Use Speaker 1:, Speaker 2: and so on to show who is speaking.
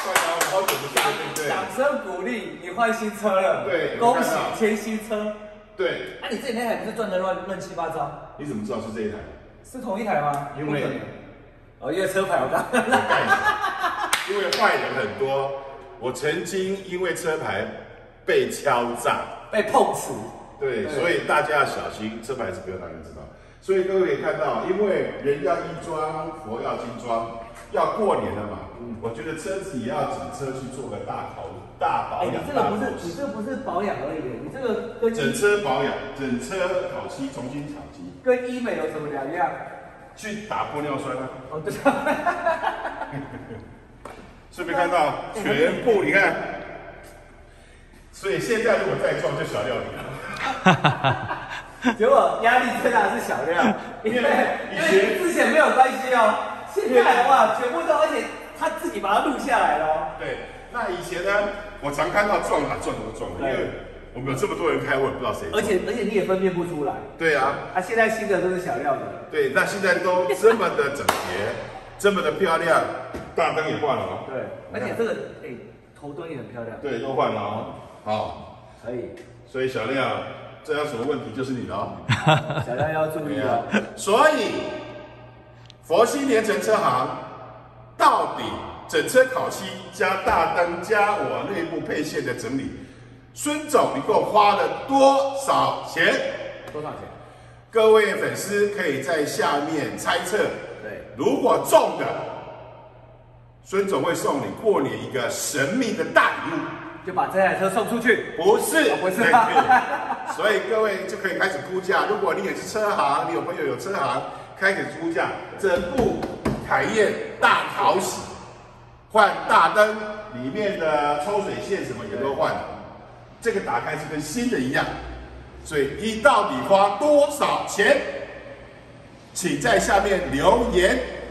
Speaker 1: 好久不见，对不对？
Speaker 2: 掌声鼓励，你换新车了，
Speaker 1: 对，
Speaker 2: 恭喜签新车。
Speaker 1: 对，
Speaker 2: 啊，你这那台不是转得乱七八糟？
Speaker 1: 你怎么知道是这一台？
Speaker 2: 是同一台吗？
Speaker 1: 因为
Speaker 2: 因为车牌我刚
Speaker 1: 因为坏人很多，我曾经因为车牌被敲诈，
Speaker 2: 被碰瓷。
Speaker 1: 对，所以大家要小心，车牌是不要让人知道。所以各位可以看到，因为人要衣装，佛要金装，要过年了嘛，我觉得车子也要整车去做个大保养。
Speaker 2: 你这个不是，你这不是保养而已，你这个跟
Speaker 1: 整车保养，整车烤漆，重新烤漆，
Speaker 2: 跟医美有什么两样？
Speaker 1: 去打玻尿酸啊。
Speaker 2: 哦，对。
Speaker 1: 顺便看到全部，你看，所以现在如果再撞就小料理了。
Speaker 2: 结果压力最大的是小料，因为之前没有关系哦，现在哇全部都，而且他自己把它录下来了哦。
Speaker 1: 对，那以前呢，我常看到撞什么撞的，因为我们有这么多人开，我也不知道谁。
Speaker 2: 而且你也分辨不出来。
Speaker 1: 对啊，
Speaker 2: 现在新的都是小料的。对，
Speaker 1: 那现在都这么的整洁，这么的漂亮，大灯也换了哦。
Speaker 2: 对，而且这个头灯也很漂亮。
Speaker 1: 对，都换了哦。好，
Speaker 2: 可以。
Speaker 1: 所以小亮。这有什么问题就是你了哦，
Speaker 2: 小亮要注意哦。
Speaker 1: 所以佛心连城车行到底整车烤漆加大灯加我内部配线的整理，孙总你给我花了多少钱？
Speaker 2: 多少钱？
Speaker 1: 各位粉丝可以在下面猜测。
Speaker 2: 对，如
Speaker 1: 果中的，孙总会送你过年一个神秘的大礼物。
Speaker 2: 就把这台车送出去？
Speaker 1: 不是，
Speaker 2: 不是。
Speaker 1: 所以各位就可以开始估价。如果你也是车行，你有朋友有车行，开始估价，整部凯宴大讨喜，换大灯，里面的抽水线什么也都换了。这个打开是跟新的一样。所以你到底花多少钱？请在下面留言。